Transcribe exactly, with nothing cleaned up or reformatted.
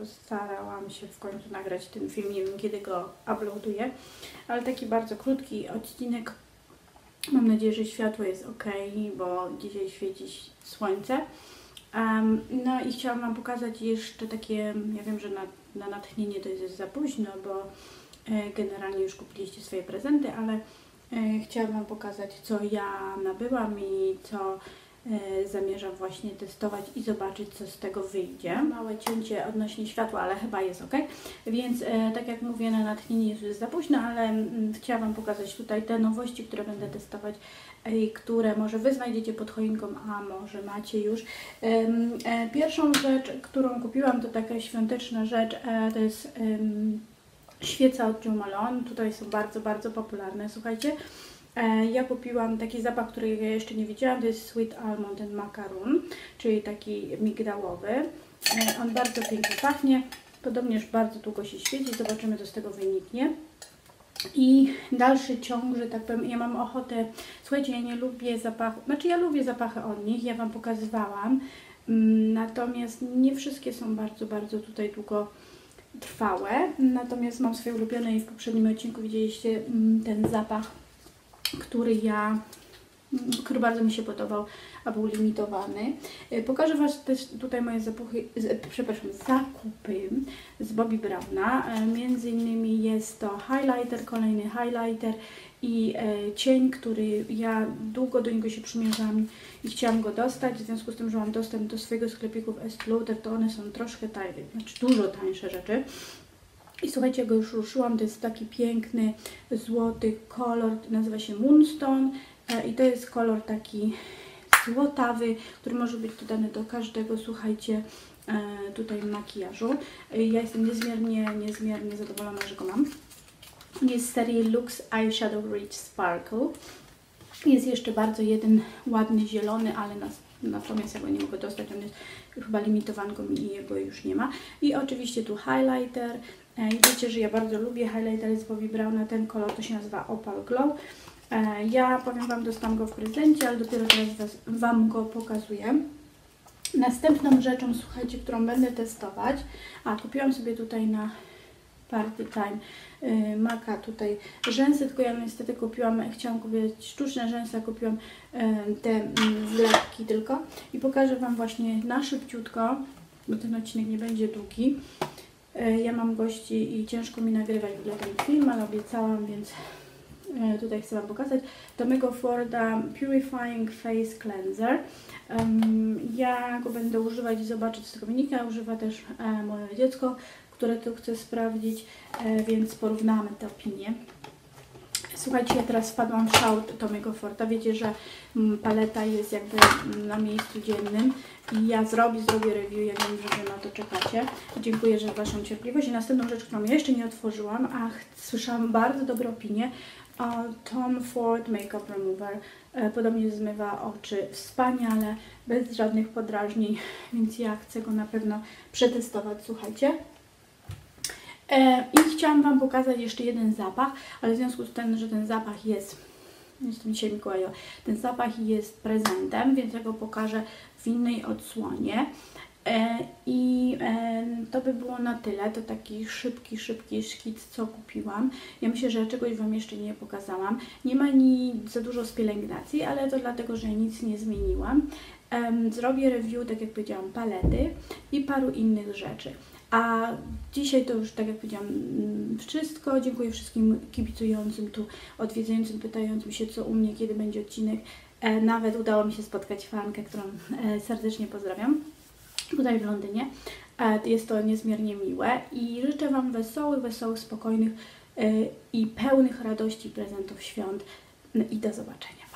postarałam się w końcu nagrać ten film, nie wiem kiedy go uploaduję, ale taki bardzo krótki odcinek. Mam nadzieję, że światło jest ok, bo dzisiaj świeci słońce. Um, no i chciałam Wam pokazać jeszcze takie, ja wiem, że na, na natchnienie to jest za późno, bo e, generalnie już kupiliście swoje prezenty, ale e, chciałam Wam pokazać, co ja nabyłam i co e, zamierzam właśnie testować i zobaczyć, co z tego wyjdzie. Małe cięcie odnośnie światła, ale chyba jest ok. Więc e, tak jak mówię, na natchnienie jest już za późno, ale m, chciałam Wam pokazać tutaj te nowości, które będę testować, które może Wy znajdziecie pod choinką, a może macie już. Pierwszą rzecz, którą kupiłam, to taka świąteczna rzecz, to jest świeca od Jo Malone. Tutaj są bardzo, bardzo popularne, słuchajcie. Ja kupiłam taki zapach, którego ja jeszcze nie widziałam, to jest Sweet Almond and Macaroon, czyli taki migdałowy. On bardzo pięknie pachnie, podobnież bardzo długo się świeci, zobaczymy, co z tego wyniknie. I dalszy ciąg, że tak powiem, ja mam ochotę, słuchajcie, ja nie lubię zapachu, znaczy ja lubię zapachy od nich, ja Wam pokazywałam, natomiast nie wszystkie są bardzo, bardzo tutaj długo trwałe, natomiast mam swoje ulubione i w poprzednim odcinku widzieliście ten zapach, który ja, który bardzo mi się podobał, a był limitowany. Pokażę Was też tutaj moje zapuchy, przepraszam, zakupy z Bobbi Browna. Między innymi jest to highlighter, kolejny highlighter i cień, który ja długo do niego się przymierzałam i chciałam go dostać. W związku z tym, że mam dostęp do swojego sklepiku w Estée Lauder, to one są troszkę tańsze, znaczy dużo tańsze rzeczy. I słuchajcie, go już ruszyłam, to jest taki piękny, złoty kolor, nazywa się Moonstone i to jest kolor taki złotawy, który może być dodany do każdego, słuchajcie, tutaj makijażu. Ja jestem niezmiernie, niezmiernie zadowolona, że go mam. Jest z serii Lux Eyeshadow Rich Sparkle. Jest jeszcze bardzo jeden ładny zielony, ale nas, natomiast ja go nie mogę dostać, on jest chyba limitowanką i jego już nie ma. I oczywiście tu highlighter. I wiecie, że ja bardzo lubię highlightery z Bobbi Browna, ten kolor to się nazywa Opal Glow. Ja powiem Wam, dostałam go w prezencie, ale dopiero teraz was, Wam go pokazuję. Następną rzeczą, słuchajcie, którą będę testować, a kupiłam sobie tutaj na Party Time yy, Maka tutaj rzęsy, tylko ja niestety kupiłam, chciałam kupić sztuczne rzęsy, a kupiłam yy, te yy, zlepki tylko i pokażę Wam właśnie na szybciutko, bo ten odcinek nie będzie długi. Yy, ja mam gości i ciężko mi nagrywać dla ten film, ale obiecałam, więc tutaj chcę Wam pokazać Tommy'ego Forda Purifying Face Cleanser. Um, ja go będę używać i zobaczyć, co z tego wynika. Używa też e, moje dziecko, które to chce sprawdzić, e, więc porównamy te opinie. Słuchajcie, ja teraz wpadłam w szał Tommy'ego Forda. Wiecie, że m, paleta jest jakby na miejscu dziennym i ja zrobię, zrobię review. Ja wiem, że Wy na to czekacie. Dziękuję za Waszą cierpliwość. I następną rzecz, którą ja jeszcze nie otworzyłam, a słyszałam bardzo dobre opinie, Tom Ford Makeup Remover. Podobnie zmywa oczy wspaniale, bez żadnych podrażnień, więc ja chcę go na pewno przetestować, słuchajcie. I chciałam Wam pokazać jeszcze jeden zapach, ale w związku z tym, że ten zapach jest, jestem dzisiaj Mikołajowa, ten zapach jest prezentem, więc ja go pokażę w innej odsłonie. I to by było na tyle, to taki szybki, szybki szkic, co kupiłam. Ja myślę, że czegoś Wam jeszcze nie pokazałam. Nie ma ni za dużo z pielęgnacji, ale to dlatego, że nic nie zmieniłam. Zrobię review, tak jak powiedziałam, palety i paru innych rzeczy. A dzisiaj to już, tak jak powiedziałam, wszystko. Dziękuję wszystkim kibicującym tu, odwiedzającym, pytającym się, co u mnie, kiedy będzie odcinek. Nawet udało mi się spotkać fankę, którą serdecznie pozdrawiam tutaj w Londynie. Jest to niezmiernie miłe i życzę Wam wesołych, wesołych, spokojnych i pełnych radości prezentów świąt i do zobaczenia.